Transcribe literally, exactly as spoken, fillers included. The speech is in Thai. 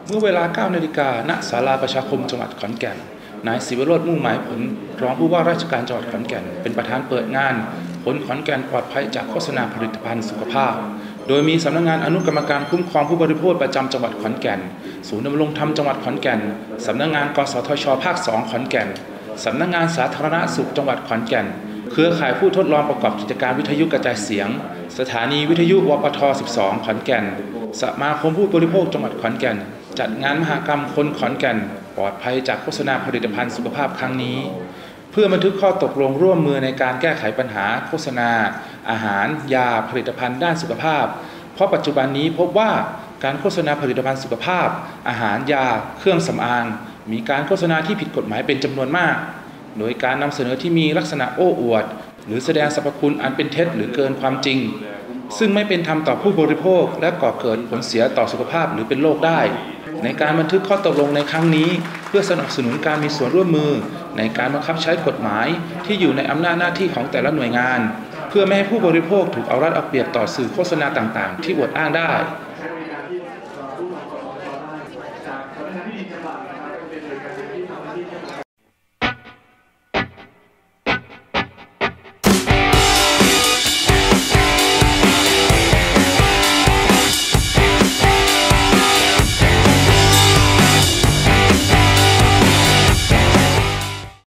เมื่อเวลา เก้า นาฬิกา ณ ศาลาประชาคมจังหวัดขอนแก่น นายศิวโรจน์ มุ่งหมายผล รองผู้ว่าราชการจังหวัดขอนแก่น เป็นประธานเปิดงานผลขอนแก่นปลอดภัยจากโฆษณาผลิตภัณฑ์สุขภาพ โดยมีสำนักงานอนุกรรมการคุ้มครองผู้บริโภคประจำจังหวัดขอนแก่น ศูนย์ดำรงธรรมจังหวัดขอนแก่น สำนักงานกสทช.ภาค สอง ขอนแก่น สำนักงานสาธารณสุขจังหวัดขอนแก่น เครือข่ายผู้ทดลองประกอบกิจการวิทยุกระจายเสียง สถานีวิทยุวปท สิบสอง ขอนแก่น สมาคมผู้บริโภคจังหวัดขอนแก่น จัดงานมหกรรมคนขอนแก่นปลอดภัยจากโฆษณาผลิตภัณฑ์สุขภาพครั้งนี้ เพื่อบันทึกข้อตกลงร่วมมือในการแก้ไขปัญหาโฆษณาอาหารยาผลิตภัณฑ์ด้านสุขภาพเพราะปัจจุบันนี้พบว่าการโฆษณาผลิตภัณฑ์สุขภาพอาหารยาเครื่องสำอางมีการโฆษณาที่ผิดกฎหมายเป็นจำนวนมากโดยการนำเสนอที่มีลักษณะโอ้อวดหรือแสดงสรรพคุณอันเป็นเท็จหรือเกินความจริงซึ่งไม่เป็นธรรมต่อผู้บริโภคและก่อเกิดผลเสียต่อสุขภาพหรือเป็นโรคได้ในการบันทึกข้อตกลงในครั้งนี้เพื่อสนับสนุนการมีส่วนร่วมมือในการบังคับใช้กฎหมายที่อยู่ในอำนาจหน้าที่ของแต่ละหน่วยงานเพื่อไม่ให้ผู้บริโภคถูกเอารัดเอาเปรียบต่อสื่อโฆษณาต่างๆที่อวดอ้างได้